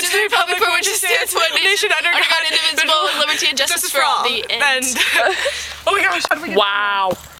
to the republic for which it stands, one nation under God, indivisible, with liberty and justice for all. The end. Oh my gosh, how do we get Wow.